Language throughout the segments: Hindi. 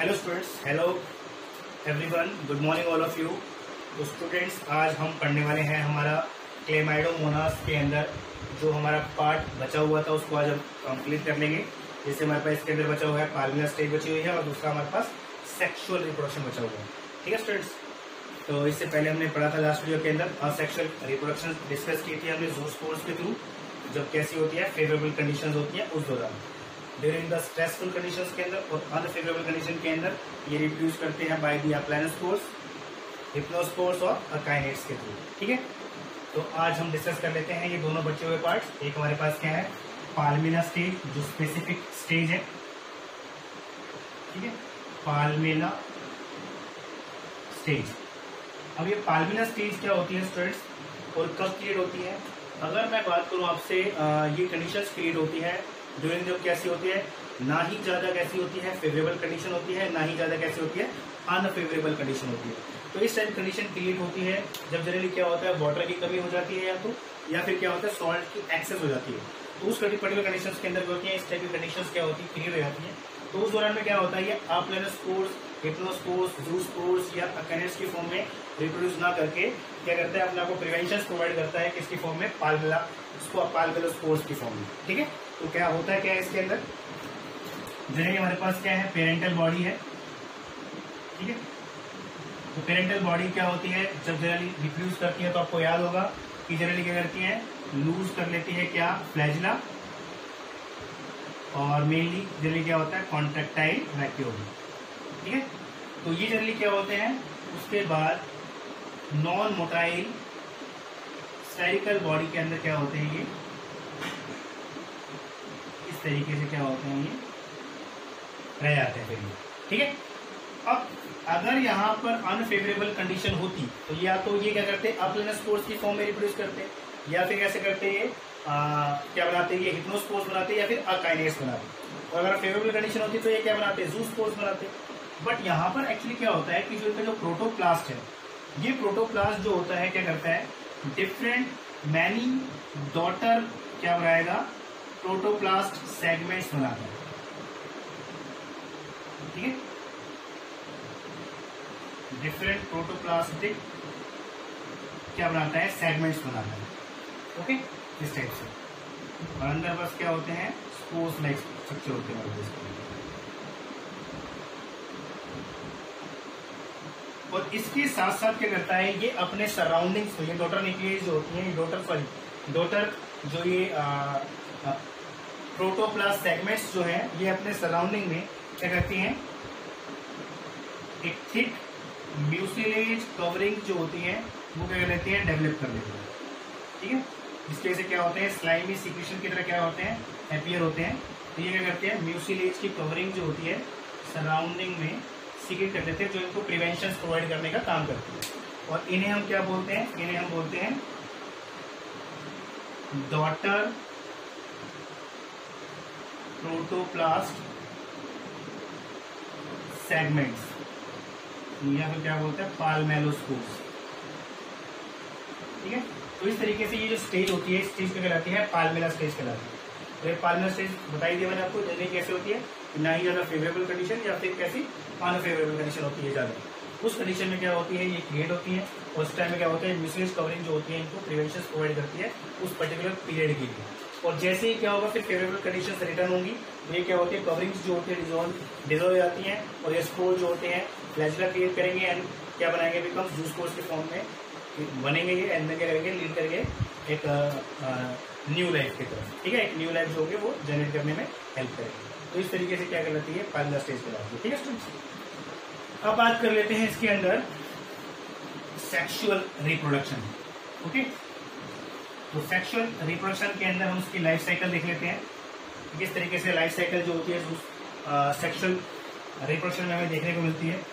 Hello students, hello everyone, good morning all of you. तो स्टूडेंट्स, आज हम पढ़ने वाले हैं हमारा क्लेमाइडोमोनास के अंदर जो हमारा पार्ट बचा हुआ था उसको आज हम कंप्लीट कर लेंगे। जैसे हमारे पास इसके अंदर बचा हुआ है पाल्मिनर स्टेज बची हुई है और दूसरा हमारे पास सेक्सुअल रिप्रोडक्शन बचा हुआ है। ठीक है स्टूडेंट्स, तो इससे पहले हमने पढ़ा था लास्ट वीडियो के अंदर असेक्सुअल रिप्रोडक्शन डिस्कस की थी हमने ज़ूस्पोर्स के थ्रू, जब कैसी होती है फेवरेबल कंडीशंस होती है उस दौरान, ड्यूरिंग द स्ट्रेसफुल कंडीशंस के अंदर और अनफेवरेबल कंडीशन के अंदर ये रिप्रोड्यूस करते हैं बाय द अप्लानोस्पोर्स, हिप्नोस्पोर्स और अकाइनेट्स के थ्रू। ठीक है, तो आज हम डिस्कस कर लेते हैं ये दोनों बचे हुए पार्ट्स। एक हमारे पास क्या है, पाल्मिना स्टेज जो स्पेसिफिक स्टेज है। ठीक है, पाल्मिना स्टेज। अब ये पाल्मिना स्टेज क्या होती है स्टूडेंट्स और कब क्रिएट होती है? अगर मैं बात करूं आपसे, ये कंडीशंस क्रिएट होती है ड्यूरिंग जब कैसी होती है, ना ही ज्यादा कैसी होती है फेवरेबल कंडीशन होती है, ना ही ज्यादा कैसी होती है अनफेवरेबल कंडीशन होती है। तो इस टाइप कंडीशन क्रिएट होती है जब जनरली क्या होता है, वाटर की कमी हो जाती है या फिर क्या होता है सॉल्ट की एक्सेस हो जाती है। तो उस पर्टिकुलर कंडीशंस के अंदर होती है इस टाइप की कंडीशंस क्या होती है क्रिएट हो जाती है। तो उस दौरान में क्या होता है, ये अप्लानोस्पोर्स, हिप्नोस्पोर्स, ज़ूस्पोर्स या अकाइनेट्स की फॉर्म में रिप्रोड्यूस ना करके क्या करता है, अपने आपको प्रिवेंशन प्रोवाइड करता है किसकी फॉर्म में, पाल्मेलोस्पोर्स की फॉर्म में। ठीक है, तो क्या होता है, क्या है इसके अंदर जनरली हमारे पास क्या है, पेरेंटल बॉडी है। ठीक है, तो पेरेंटल बॉडी क्या होती है जब जनरली रिप्रोड्यूस करती है तो आपको याद होगा कि जनरली क्या करती है, लूज कर लेती है क्या, फ्लैजिला, और मेनली जनरली क्या होता है कॉन्ट्रैक्टाइल वैक्यूल। ठीक है, तो ये जनरली क्या होते हैं। उसके बाद नॉन मोटाइल स्फेरिकल बॉडी के अंदर क्या होते हैं, ये इस तरीके से क्या होते हैं, ये रह जाते हैं फिर ये। ठीक है, अब अगर यहाँ पर अनफेवरेबल कंडीशन होती तो या तो ये क्या करते हैं, अप्लानोस्पोर्स की फॉर्म में रिप्रोड्यूस करते, या फिर कैसे करते हैं, क्या बनाते हैं, ये हिप्नोस्पोर्स बनाते या फिर अकाइनेट्स बनाते। और अगर फेवरेबल कंडीशन होती तो ये क्या बनाते, ज़ूस्पोर्स बनाते। बट यहाँ पर एक्चुअली क्या होता है कि जो इनका जो प्रोटोप्लास्ट है, ये प्रोटोप्लास्ट जो होता है क्या करता है, डिफरेंट मैनी डॉटर क्या बनाएगा, प्रोटोप्लास्ट सेगमेंट्स बनाता है। ठीक है, डिफरेंट प्रोटोप्लास्टिक क्या बनाता है, सेगमेंट्स बनाता है। ओके, इस टाइप से। और अंदर बस क्या होते हैं, स्पोर्स लाइक स्ट्रक्चर होते हैं। और इसके साथ साथ क्या करता है, ये अपने सराउंडिंग्स में, ये डॉटर न्यूक्लियस जो होती है, डॉटर जो ये प्रोटोप्लास्ट सेगमेंट्स जो है, ये अपने सराउंडिंग में क्या करती हैं, एक थिक म्यूसिलेज कवरिंग जो होती है वो क्या कर लेती है, डेवलप कर लेती है। ठीक है, इसकी वजह से क्या होते हैं, स्लाइमी सिक्रीशन की तरह क्या होते हैं, अपीयर होते हैं। तो ये क्या करते हैं, म्यूसिलेज की कवरिंग जो होती है सराउंडिंग में सीक्रेट कर देते हैं, जो इनको प्रिवेंशन प्रोवाइड करने का काम करती है। और इन्हें हम क्या बोलते हैं, इन्हें हम बोलते हैं डॉटर प्रोटोप्लास्ट सेगमेंट्स, या फिर क्या बोलते हैं, पाल्मेलोस्पोर्स। ठीक है, तो इस तरीके से ये जो स्टेज होती है, इस स्टेज पे कहलाती है पाल्मिना स्टेज कहलाती है। तो ये पाल्मिना स्टेज बताई दिया मैंने आपको, जनरली कैसे होती है, ना ही ज्यादा फेवरेबल कंडीशन या फिर कैसी अनफेवरेबल कंडीशन होती है ज्यादा। उस कंडीशन में क्या होती है, ये क्रिएट होती है। और उस टाइम में क्या होता है, म्यूसिलेज कवरिंग जो होती है इनको प्रिवेंशन प्रोवाइड करती है उस पर्टिकुलर पीरियड के लिए। और जैसे ही क्या होगा, फिर फेवरेबल कंडीशन रिटर्न होंगी, तो ये क्या होती है, कवरिंग्स जो होती है डिजोल्व हो जाती हैं, और ये स्पोर जो होते हैं फ्लैजिला क्रिएट करेंगे एंड क्या बनाएंगे, बिकम ज़ूस्पोर्स के फॉर्म में बनेंगे ये, एंड में क्या करेंगे, लीड करके एक न्यू लाइफ की तरफ। ठीक है, एक न्यू लाइफ जो होगी वो जनरेट करने में हेल्प करेगी। तो इस तरीके से क्या कहलाती है, पाल्मिना स्टेज कहलाती है। ठीक है स्टूडेंट्स, अब बात कर लेते हैं इसके अंदर सेक्सुअल रिप्रोडक्शन। ओके, तो सेक्सुअल रिप्रोडक्शन के अंदर हम उसकी लाइफ साइकिल देख लेते हैं, किस तरीके से लाइफ साइकिल जो होती है सेक्सुअल रिप्रोडक्शन में हमें देखने को मिलती है।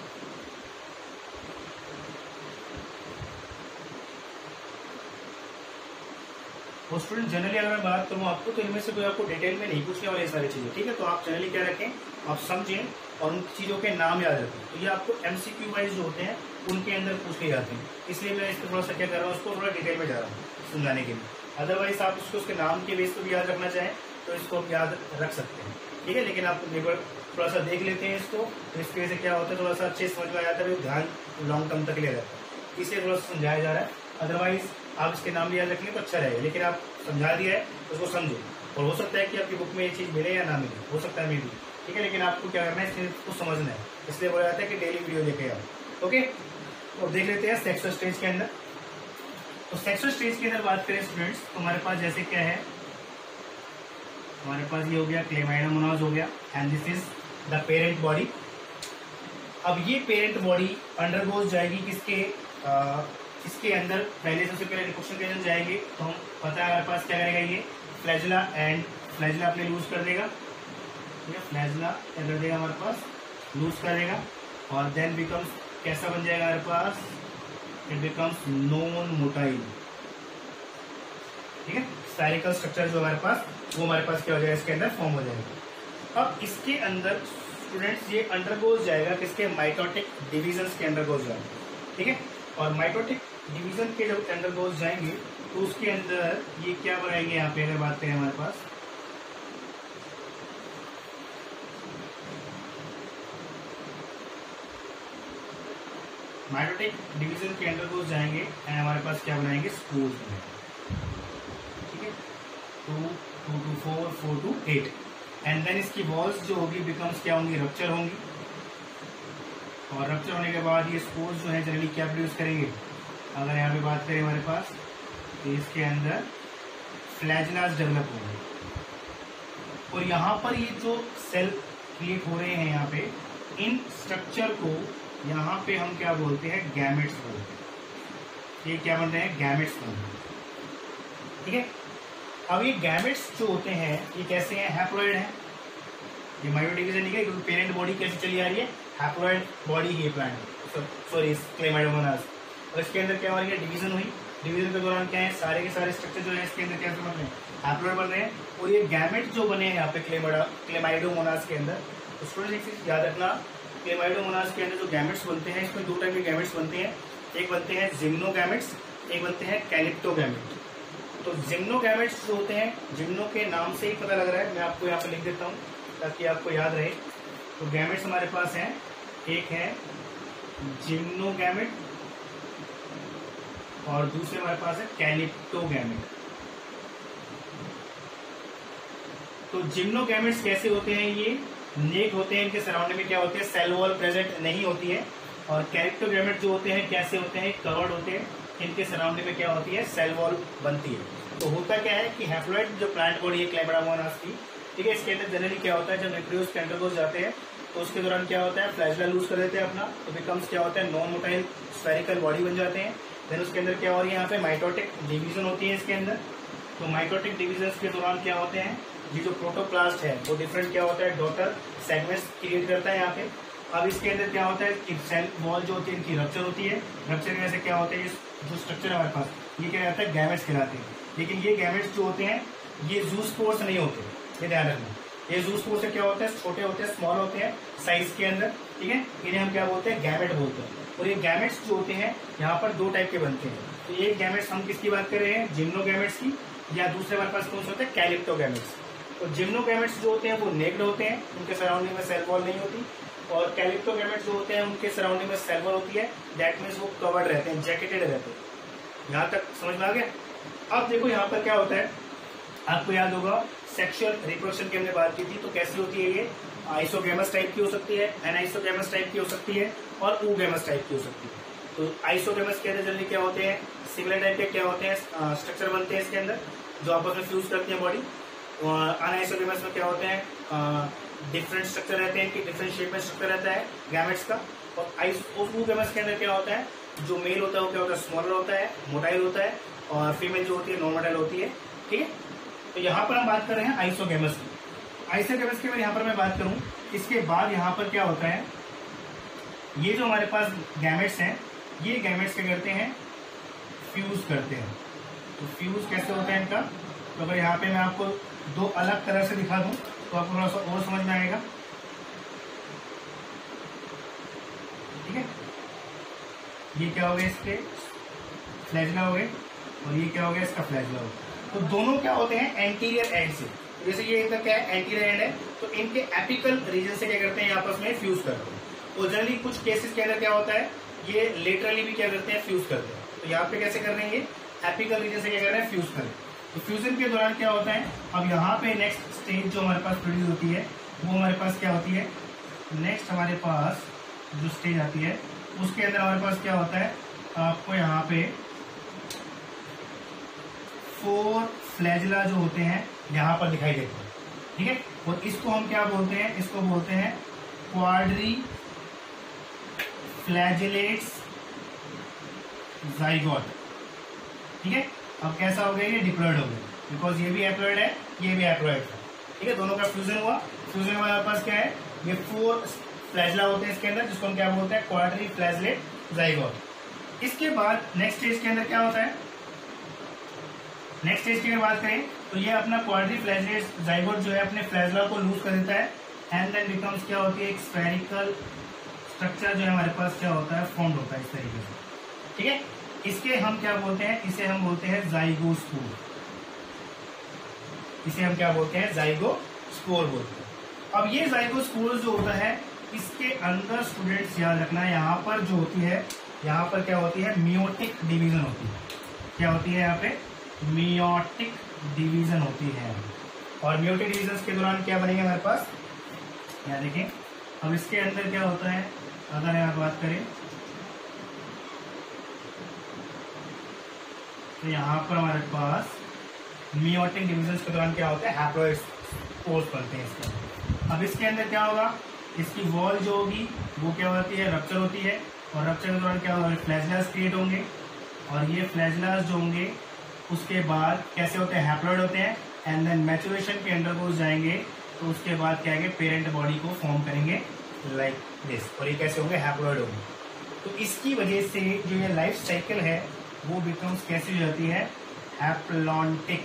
और स्टूडेंट जनरली अगर मैं बात करूं आपको, तो इनमें से कोई आपको डिटेल में नहीं पूछने वाले सारी चीजें। ठीक है, तो आप जनरली क्या रखें, आप समझें और उन चीजों के नाम याद रखें। तो ये आपको MCQ वाइज जो होते हैं उनके अंदर पूछे जाते हैं, इसलिए मैं इस पर थोड़ा सा क्या कर रहा हूँ, उसको थोड़ा डिटेल में जा रहा हूँ समझाने के लिए। अदरवाइज आप उसको उसके नाम के बेस पर भी याद रखना चाहें तो इसको आप याद रख सकते हैं। ठीक है, लेकिन आप थोड़ा सा देख लेते हैं इसको, तो इसकी वजह से क्या होता है थोड़ा सा अच्छे समझ में आ जाता है, ध्यान लॉन्ग टर्म तक ले जाता है, इसलिए थोड़ा सा समझाया जा रहा है। अदरवाइज आप इसके नाम भी याद रखेंगे तो अच्छा रहेगा, लेकिन आप समझा दिया है तो उसको समझो, और हो सकता है कि आपकी बुक में ये चीज़ मिले या ना मिले, हो सकता है मे भी, ठीक है, लेकिन आपको क्या करना है इसको समझना है, इसलिए बोला जाता है कि डेली वीडियो देखे आप। ओके, तो देख लेते हैं सेक्सुअल स्टेज के अंदर। तो सेक्सुअल स्टेज के अंदर बात करें स्टूडेंट्स, तो हमारे पास जैसे क्या है, हमारे पास ये हो गया क्लेमाइडोमोनास हो गया, and this is the parent body. अब ये पेरेंट बॉडी अंडरगोज जाएगी किसके इसके अंदर, पहले सबसे पहले रिप्रोडक्शन के अंदर जाएंगे, तो हम पता है हमारे पास क्या करेगा ये फ्लैजिला, एंड फ्लैजिला अपने लूज कर देगा, ठीक है, फ्लैजिला क्या कर देगा हमारे पास लूज करेगा, और देन बिकम्स कैसा बन जाएगा हमारे पास, इट बिकम्स नॉन मोटाइल, ठीक है, स्फेरिकल स्ट्रक्चर जो हमारे पास वो हमारे पास क्या हो जाएगा इसके अंदर फॉर्म हो जाएगा। अब इसके अंदर स्टूडेंट्स ये अंडरगोज जाएगा किसके, माइटोटिक डिविजन्स के अंडरगोज जाएगा, ठीक है, और माइटोटिक डिवीजन के जब अंडरगोज जाएंगे तो उसके अंदर ये क्या बनाएंगे, यहाँ पे अगर बात करें हमारे पास माइटोटिक डिवीजन के अंडरगोज जाएंगे एंड हमारे पास क्या बनाएंगे, स्पोर्स बनाएंगे, ठीक है, 2 to 4 4 to 8, एंड देन इसकी वॉल्स जो होगी बिकम्स क्या होंगी, रप्चर होंगी, और रप्चर होने के बाद ये स्पोर्स जो है जनरली क्या प्रोड्यूस करेंगे, अगर यहाँ पे बात करें हमारे पास तो इसके अंदर फ्लैजिलास डेवलप होंगे, और यहाँ पर ये जो सेल क्रिएट हो रहे हैं यहाँ पे, इन स्ट्रक्चर को यहाँ पे हम क्या बोलते हैं, गैमेट्स बोलते हैं, ये क्या बन रहे हैं, गैमेट्स बन रहे हैं, ठीक है। अब ये गैमेट्स जो होते हैं ये कैसे हैं, हैप्लॉइड हैं, ये माइटोडिवीजन नहीं है, क्योंकि पेरेंट बॉडी कैसे चली आ रही है, हैप्लॉइड बॉडी ही प्लांट, सॉरी क्लेमाइडोमोनास, और इसके अंदर क्या हो रही है, डिवीजन हुई, डिवीजन के दौरान क्या है, सारे के सारे स्ट्रक्चर जो है इसके अंदर कैसे बन रहे हैं, हैप्लॉइड बन रहे हैं, और ये गैमेट जो बने हैं यहाँ पे क्लेमाइडोमोनास के अंदर, तो स्टूडेंट एक चीज याद रखना, क्लेमाइडोमोनास के अंदर जो गैमेट्स बनते हैं इसमें 2 टाइप के गैमेट्स बनते हैं, एक बनते हैं जिम्नोगैमेट्स, एक बनते हैं कैलिप्टोगैमेट। तो जिम्नोगैमेट्स जो होते हैं, जिम्नो के नाम से ही पता लग रहा है, मैं आपको यहाँ पे लिख देता हूँ ताकि आपको याद रहे। तो गैमेट्स हमारे पास हैं, एक है जिम्नोगैमेट और दूसरे हमारे पास है कैलिप्टोगैमेट। तो जिम्नोगैमेट्स कैसे होते हैं, ये नेक होते हैं, इनके सराउंडिंग में क्या होते हैं, सेल वॉल प्रेजेंट नहीं होती है, और कैलिप्टोगैमेट जो होते हैं कैसे होते हैं, कवर्ड होते हैं, इनके सराउंडिंग में क्या होती है, सेल वॉल बनती है। तो होता क्या है कि हैप्लॉइड जो प्लांट बॉडी है क्लेमाइडोमोनास की, ठीक है, इसके अंदर जनरली क्या होता है, जब न्यूक्लियस के अंडरगोज जाते हैं तो उसके दौरान क्या होता है, फ्लैजिला लूज कर देते हैं अपना, तो बिकम्स क्या होता है, नॉन मोटाइल स्फेरिकल बॉडी बन जाते हैं। देन उसके अंदर क्या हो रही है, यहाँ पे माइटोटिक डिवीजन होती है इसके अंदर। तो माइटोटिक डिवीजन के दौरान क्या होते हैं, ये जो प्रोटोप्लास्ट है वो डिफरेंट क्या होता है, डॉटर सेगमेंट्स क्रिएट करता है यहाँ पे। अब इसके अंदर क्या होता है कि सेल वॉल जो होती है इनकी रप्चर होती है, रप्चर की वजह से क्या होता है, ये जो स्ट्रक्चर है हमारे पास ये क्या रहता है, गैमेट्स कहलाते हैं। लेकिन ये गैमेट्स जो होते हैं ये ज़ूस्पोर्स नहीं होते, ये ध्यान रखना, ये ज़ूस्पोर्स से क्या होता है, छोटे होते हैं, स्मॉल होते हैं साइज के अंदर, ठीक है, इन्हें हम क्या बोलते हैं, गैमेट बोलते हैं। और ये गैमेट्स जो होते हैं यहाँ पर 2 टाइप के बनते हैं। तो एक गैमेट्स हम किसकी बात कर रहे हैं, जिम्नोगैमेट्स की, या दूसरे हमारे पास कौन से होते हैं, कैलिप्टोगैमेट्स। तो जिम्नोगैमेट्स जो होते हैं वो नेक्ड होते हैं, उनके सराउंडिंग में सेल वॉल नहीं होती, और कैलिप्टोगैमेट्स जो होते हैं उनके सराउंडिंग में सेल वॉल होती है, दैट मीन्स वो कवर्ड रहते हैं, जैकेटेड रहते हैं। यहाँ तक समझ में आ गया। अब देखो यहाँ पर क्या होता है, आपको याद होगा सेक्सुअल रिप्रोडक्शन की हमने बात की थी, तो कैसी होती है ये, आइसोगैमस टाइप की हो सकती है, एनाइसोगैमस टाइप की हो सकती है, और ऊगैमस टाइप की हो सकती है। तो आइसोगैमस के अंदर जनरली क्या होते हैं, सिमिलर टाइप के क्या होते हैं, स्ट्रक्चर बनते हैं इसके अंदर जो आपस में फ्यूज करती है बॉडी। अनआइसोगैमस में क्या होते हैं, डिफरेंट स्ट्रक्चर रहते हैं, इनकी डिफरेंट शेप में स्ट्रक्चर रहता है गैमेट्स का। और ऊगैमस के अंदर क्या होता है, जो मेल होता है वो क्या होता है, स्मॉलर होता है, मोटाइल होता है, और फीमेल जो होती है नॉन मोटाइल होती है, ठीक है। तो यहाँ पर हम बात कर रहे हैं आइसोगैमस की। आइसोगैमस की यहाँ पर मैं बात करूँ, इसके बाद यहाँ पर क्या होता है, ये जो हमारे पास गैमेट्स हैं, ये गैमेट्स क्या करते हैं, फ्यूज करते हैं। तो फ्यूज कैसे होता है इनका, तो अगर यहाँ पे मैं आपको 2 अलग तरह से दिखा दूं तो आपको थोड़ा सा और समझ में आएगा, ठीक है। ये क्या हो गया, इसके फ्लैजिला हो गए, और ये क्या हो गया, इसका फ्लैजिला हो गया। तो दोनों क्या होते हैं, एंटीरियर एंड से। जैसे ये इधर क्या है, एंटीरियर एंड है, तो इनके एपिकल रीजन से क्या करते हैं, आपस में फ्यूज करते हैं। और जनरली कुछ केसेस के अंदर क्या होता है, ये लेटरली भी क्या करते हैं, फ्यूज करते हैं। तो यहाँ पे कैसे कर रहे हैं, ये एपिकल रीजन से क्या कर रहे हैं, फ्यूज कर रहे हैं। तो फ्यूजन के दौरान क्या होता है, अब यहाँ पे नेक्स्ट स्टेज जो हमारे पास प्रोड्यूस होती है वो हमारे पास क्या होती है, नेक्स्ट हमारे पास जो स्टेज आती है उसके अंदर हमारे पास क्या होता है, आपको यहाँ पे 4 फ्लैजिला जो होते हैं यहाँ पर दिखाई देते हैं, ठीक है। और इसको हम क्या बोलते हैं, इसको बोलते हैं क्वाड्री फ्लैजिलेट्स जाइगोट, ठीक है। अब कैसा हो गया, ये डिप्लॉयड हो गया, बिकॉज ये भी एप्लॉयड है, ये भी एप्लॉयड है, ठीक है। दोनों का फ्यूजन हुआ, फ्यूजन हमारे पास क्या है, ये 4 फ्लैजिला होते हैं इसके अंदर, जिसको हम क्या बोलते हैं, क्वाड्री फ्लैजिलेट जाइगोट। इसके बाद नेक्स्ट स्टेज के अंदर क्या होता है, नेक्स्ट स्टेज की अगर बात करें तो ये अपना क्वाड्री फ्लैजिलेट जाइगोट जो है अपने फ्लैजिला को लूज कर देता है, एंड देन बिकम्स क्या होती है, एक स्फेरिकल स्ट्रक्चर जो है हमारे पास क्या होता है, फॉर्म होता है इस तरीके से, ठीक है। इसके हम क्या बोलते हैं, इसे हम बोलते हैं जाइगोस्पोर, इसे हम क्या बोलते हैं, जाइगोस्पोर बोलते हैं। अब ये जाइगोस्पोर जो होता है इसके अंदर स्टूडेंट्स याद रखना, यहाँ पर जो होती है, यहाँ पर क्या होती है, मियोटिक डिवीजन होती है, क्या होती है यहाँ पे, मियोटिक डिवीजन होती है। और मियोटिक डिवीजन के दौरान क्या बनेगा हमारे पास, यहाँ देखिए। अब इसके अंदर क्या होता है, अगर यहाँ बात करें तो यहाँ पर हमारे पास मियोटिक डिवीजन के दौरान क्या होता है, हैप्लॉइड स्पोर्स बनते हैं इसके अंदर। अब इसके अंदर क्या होगा, इसकी वॉल जो होगी वो क्या होती है, रप्चर होती है, और रप्चर के दौरान क्या होगा, फ्लैजिलास क्रिएट होंगे, और ये फ्लैजिलास जो होंगे उसके बाद कैसे होते हैं, हैप्लॉइड होते हैं, एंड देन मैचुरेशन के अंडर वो जाएंगे, तो उसके बाद क्या है, पेरेंट बॉडी को फॉर्म करेंगे लाइक दिस, और ये कैसे होंगे, हैप्लॉइड होंगे। तो इसकी वजह से जो ये लाइफ साइकिल है वो बिकम्स कैसी हो जाती है, हैप्लॉन्टिक।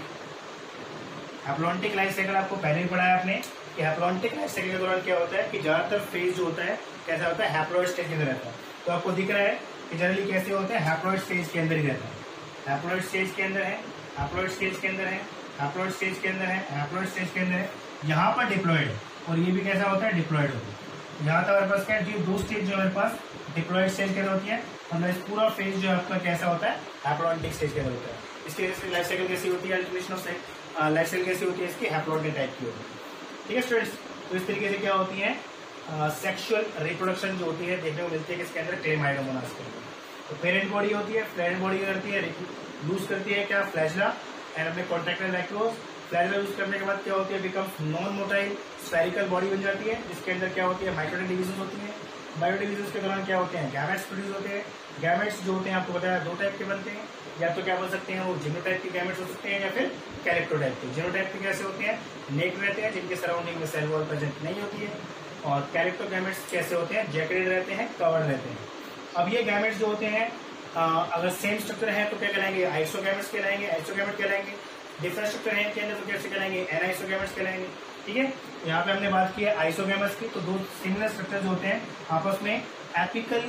हैप्लॉन्टिक लाइफ साइकिल आपको पहले ही पढ़ाया आपने कि हैप्लॉन्टिक लाइफ साइकिल के दौरान क्या होता है कि ज्यादातर फेज जो होता है कैसा होता है, हैप्लॉइड स्टेज के अंदर रहता है। तो आपको दिख रहा है कि जनरली कैसे होता है, हैप्लॉइड स्टेज के अंदर ही रहता है, हैप्लॉइड स्टेज के अंदर है, हैप्लॉइड स्टेज के अंदर है, हैप्लॉइड स्टेज के अंदर है, हैप्लॉइड स्टेज के अंदर है, यहाँ पर डिप्लॉयड है, और ये भी कैसा होता है, डिप्लॉयड होता है। यहाँ तक हमारे पास क्या है, 2 स्टेज जो हमारे पास डिप्लॉयड स्टेज के अंदर होती है, मतलब इस पूरा फेज जो है आपका कैसा होता है, हैप्लॉन्टिक स्टेज के अंदर होता है। इसकी वजह से लाइफ साइकिल कैसी होती है, अल्टरनेशन ऑफ लाइफ साइकिल कैसी होती है इसकी, हैप्लॉन्टिक टाइप की होती है, ठीक है स्टूडेंट्स। तो इस तरीके से क्या होती है, सेक्सुअल रिप्रोडक्शन जो होती है देखने को मिलती है किसके अंदर, क्लेमाइडोमोनास के अंदर। तो पेरेंट बॉडी होती है, पेरेंट बॉडी करती है, लूज करती है क्या, फ्लैजिला, एंड अपने कॉन्ट्रैक्टाइल लाइक्रोज। फ्लैजिला यूज करने के बाद क्या होती है, becomes non motile spherical body बन जाती है, जिसके अंदर क्या होती है, माइक्रोटिक डिवीजन होती है। बायो डिवीजन के दौरान क्या होते हैं, गैमेट्स प्रोड्यूस होते हैं। गैमेट्स जो होते हैं आपको बताया 2 टाइप के बनते हैं, या तो क्या बोल सकते हैं, वो जीनोटाइप के गैमेट्स हो सकते हैं, या फिर कैरेक्टोटाइप के। जीनोटाइप के कैसे होते हैं, नेक्ड रहते हैं, जिनके सराउंडिंग में सेल वॉल प्रेजेंट नहीं होती है। और कैरेक्टर गैमेट्स कैसे होते हैं, जैकेटेड रहते हैं, कवर्ड रहते हैं। अब ये गैमेट्स जो होते हैं अगर सेम स्ट्रक्चर है तो क्या कहलाएंगे, आइसोगैमेट्स कहलाएंगे, आइसोगैमेट कहलाएंगे। डिफरेंट स्ट्रक्चर है इनके अंदर तो कैसे कहलाएंगे, एनाइसोगैमेट्स कहलाएंगे, ठीक है। यहाँ पे हमने बात की है आइसोगैमेट्स की, तो 2 सिमिलर स्ट्रक्चर्स होते हैं आपस में एपिकल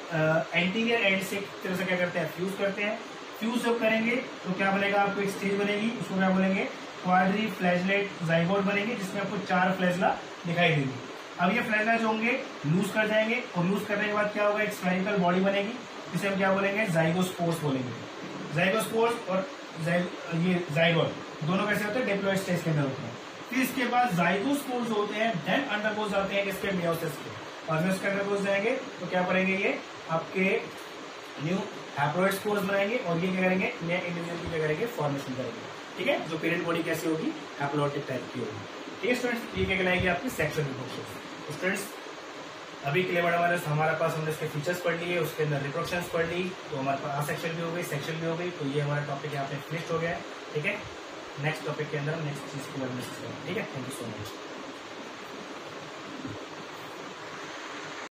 एंटीरियर एंड से तरह से क्या करते हैं, फ्यूज करते हैं। फ्यूज जब करेंगे तो क्या बनेगा, आपको एक स्टेज बनेगी, उसको क्या बोलेंगे, क्वाड्री फ्लैजिलेट जाइगोट बनेगी, जिसमें आपको 4 फ्लैजिला दिखाई देंगी। अब ये फ्लैजिला जो होंगे लूज कर जाएंगे, और लूज करने के बाद क्या होगा, एक स्फेरिकल बॉडी बनेगी, जिसे हम क्या बोलेंगे, जाइगोस्पोर्स बोलेंगे। जाइगोस्पोर्स और ये जाइगोट दोनों कैसे होते हैं, डिप्लॉयड स्टेज के अंदर होते हैं। फिर इसके बाद जाइगोस्पोर्स होते हैं, देन अंडरगोज आते हैं किसके, मियोसिस के, और मियोसिस के अंडरगोज जाएंगे तो क्या करेंगे, ये आपके न्यू हैप्लॉइड स्पोर्स बनाएंगे, और ये क्या करेंगे, नए इंडिविजुअल की क्या करेंगे, फॉर्मेशन करेंगे, ठीक है। जो पेरेंट बॉडी कैसी होगी, हैप्लॉइड टाइप की होगी, ठीक है स्टूडेंट्स। ये क्या कहलाएगी, आपकी सेक्सुअल रिप्रोडक्शन। स्टूडेंट्स अभी के लिए हमारे पास हमने इसके फीचर्स पढ़ लिए, उसके अंदर रिप्रोडक्शंस पढ़ ली, तो हमारे पास असेक्सुअल भी हो गई, सेक्सुअल भी हो गई। तो ये हमारा टॉपिक यहाँ पे फिनिश्ड हो गया है, ठीक है। नेक्स्ट टॉपिक के अंदर हम नेक्स्ट चीज को डिस्कस करेंगे, ठीक है। Thank you so much.